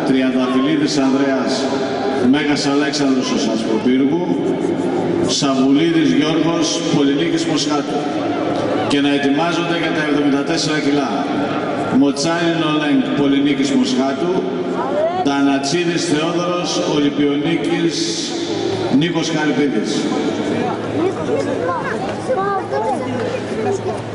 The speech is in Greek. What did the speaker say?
Τριανταφυλλίδης Ανδρέας, Μέγας Αλέξανδρος ο Σασπροπύργου, Σαβουλίδης Γιώργος, Πολυνίκης Μοσχάτου. Και να ετοιμάζονται για τα 74 κιλά. Μοτσάρι Νολέγκ, Πολυνίκης Μοσχάτου, Τανατσίδης Θεόδωρος, Ολυμπιονίκης Νίκος Καρυπίδης.